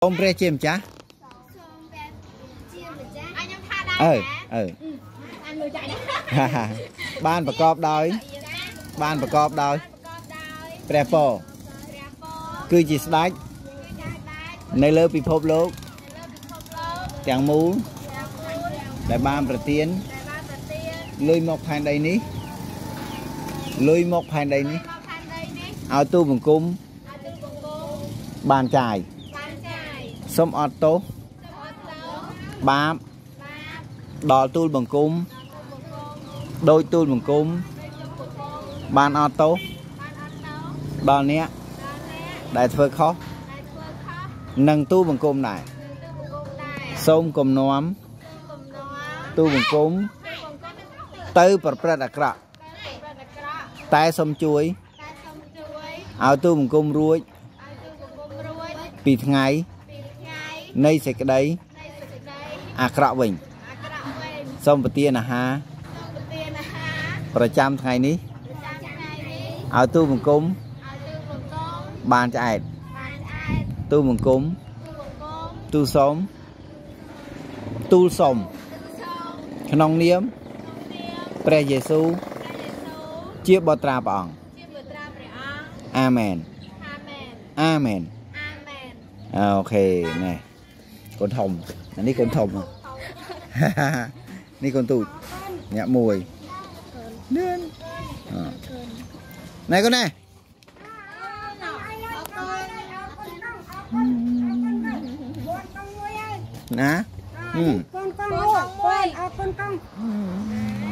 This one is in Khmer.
Ông pre chim chá. Banประกอบដោយ ព្រះពរ គឺជាស្ដេច នៅលើពិភពលោក ទាំងមូល ដែលបានប្រទាន លុយមកផែនដីនេះ ឲ្យទូបង្គំ បានចាយ សូមអត់ទោស បាប ដល់ទូលបង្គំ ដោយទូលបង្គំ បានអត់ទោស ដល់អ្នក ដែលធ្វើខុស នឹងទូលបង្គំដែរ សូមកុំនាំ ទូលបង្គំ ទៅប្រព្រឹត្តអាក្រក់ តែសូមជួយ ឲ្យទូលបង្គំរួច ពីថ្ងៃ នៃសេចក្តី អាក្រក់វិញ សូមប្រទានអាហារ ប្រចាំថ្ងៃនេះ ឲ្យទូលបង្គំ បានឆ្អែត ទូលបង្គំ ទូលសូម ក្នុងនាម ព្រះយេស៊ូវ ជាបុត្រាព្រះអង្គ អាមែន អូខេ ណែ កូនធំ នេះកូនធំ នេះកូនទូច អ្នកមួយ ណែកូនណែ ណា con